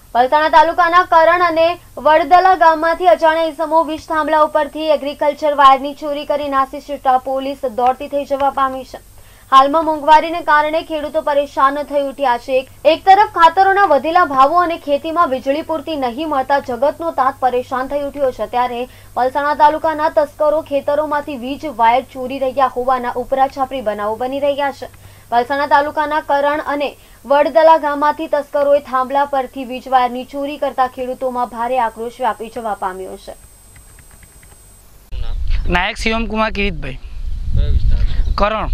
પલસાણા તાલુકાના કરણ અને વડદલા ગામમાંથી અજાણ્યા ઇસમો વીજ થાંભલા ઉપરથી એગ્રીકલ્ચર વાયરની ચોરી કરી નાસી છૂટતા પોલીસ દોડતી થઈ જવા પામી છે। હાલમાં મોંઘવારીને કારણે ખેડૂતો પરેશાન થઈ ઉઠ્યા છે। એક તરફ ખાતરોના વધેલા ભાવો અને ખેતીમાં વીજળી પૂરતી નહીં મળતા જગતનો તાત પરેશાન થઈ ઉઠ્યો છે, ત્યારે પલસાણા તાલુકાના તસ્કરો ખેતરોમાંથી વીજ વાયર ચોરી રહ્યા હોવાના ઉપરા છાપરી બનાવો બની રહ્યા છે। પલસાણા તાલુકાના કરણ અને વડદલા ગામમાંથી તસ્કરોએ થાંભલા પરથી વીજ વાયરની ચોરી કરતા ખેડૂતોમાં ભારે આક્રોશ વ્યાપી જવા પામ્યો છે। નાયક શિવમ કુમાર કિરીટભાઈ, કરણ।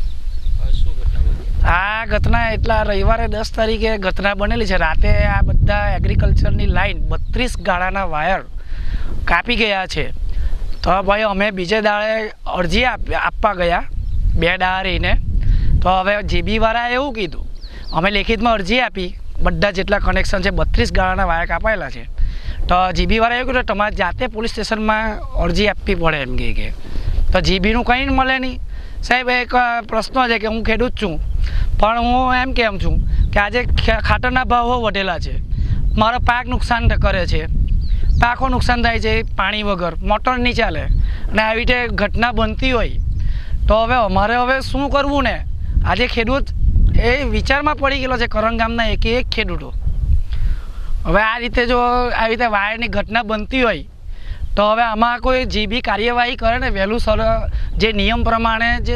આ ઘટના એટલા રવિવારે 10 તારીખે ઘટના બનેલી છે। રાતે આ બધા એગ્રીકલ્ચરની લાઈન 32 ગાળાના વાયર કાપી ગયા છે। તો ભાઈ અમે બીજે દાડે અરજી આપવા ગયા 2 દાડા રહીને, તો હવે જીબી વાળાએ એવું કીધું, અમે લેખિતમાં અરજી આપી, બધા જેટલા કનેક્શન છે 32 ગાળાના વાયર કાપાયેલા છે। તો જીબી વાળાએ એવું કીધું તમારે જાતે પોલીસ સ્ટેશનમાં અરજી આપવી પડે એમ કે તો જીબીનું કંઈ મળે નહીં સાહેબ। એક પ્રશ્ન છે કે હું ખેડૂત છું, પણ હું એમ કેમ છું કે આજે ખાતરના ભાવો વધેલા છે, મારો પાક નુકસાન કરે છે, પાકો નુકસાન થાય છે, પાણી વગર મોટર નહીં ચાલે, અને આવી રીતે ઘટના બનતી હોય તો હવે અમારે હવે શું કરવું ને? આજે ખેડૂત એ વિચારમાં પડી ગયેલો છે, કરણ ગામના એક ખેડૂતો। હવે આ રીતે જો આવી રીતે વાયરની ઘટના બનતી હોય તો હવે આમાં કોઈ જીબી કાર્યવાહી કરે ને વહેલું જે નિયમ પ્રમાણે જે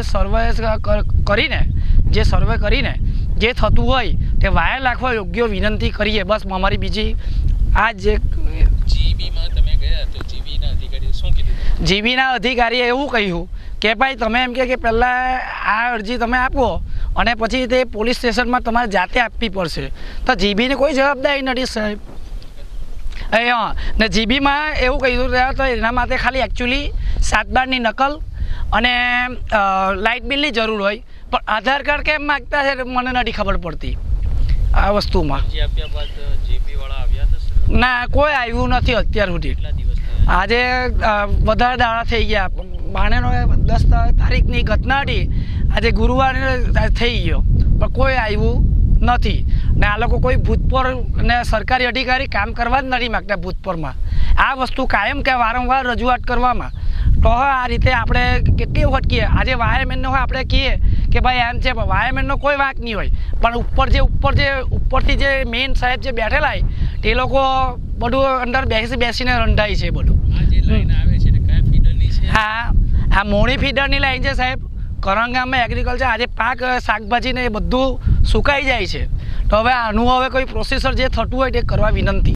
સર્વે કરીને જે થતું હોય તે વાયર નાખવા યોગ્ય વિનંતી કરીએ। બસ અમારી બીજી આ જે જીબીમાં તમે ગયા તો જીબીના અધિકારીએ શું કીધું? જીબીના અધિકારીએ એવું કહ્યું કે ભાઈ તમે એમ કે પહેલાં આ અરજી તમે આપો અને પછી તે પોલીસ સ્ટેશનમાં તમારે જાતે આપવી પડશે। તો જીબીની કોઈ જવાબદારી નથી સાહેબ। હા, ને જીબીમાં એવું કહ્યું તો એના માટે ખાલી એકચ્યુઅલી 7 બારની નકલ અને લાઇટ બિલની જરૂર હોય, પણ આધાર કાર્ડ કેમ માગતા છે મને નથી ખબર પડતી આ વસ્તુમાં। અરજી આપ્યા બાદ જીબી વાળા આવ્યા હતા? ના, કોઈ આવ્યું નથી અત્યાર સુધી। આજે વધારે દાડા થઈ ગયા, બાણેનો 10 તારીખની ઘટના હતી, આજે ગુરુવારે થઈ ગયો, પણ કોઈ આવ્યું નથી। ને આ લોકો કોઈ ભૂતપૂર્વ ને સરકારી અધિકારી કામ કરવા જ નથી માગતા ભૂતપૂર્વમાં। આ વસ્તુ કાયમ કે વારંવાર રજૂઆત કરવામાં તો આ રીતે આપણે કેટલી વખત કહીએ। આજે વાયરમેનનો હોય આપણે કહીએ કે ભાઈ એમ છે, પણ વાયરમેનનો કોઈ વાંક નહીં હોય, પણ ઉપરથી જે મેઇન સાહેબ જે બેઠેલા હોય તે લોકો બધું અંદર બેસીને રંધાય છે બધું। હા, આ મોણી ફીડરની લાઈન છે સાહેબ। કરણ ગામમાં એગ્રીકલ્ચર આજે પાક શાકભાજીને એ બધું સુકાઈ જાય છે, તો હવે આનું હવે કોઈ પ્રોસેસર જે થતું હોય તે કરવા વિનંતી।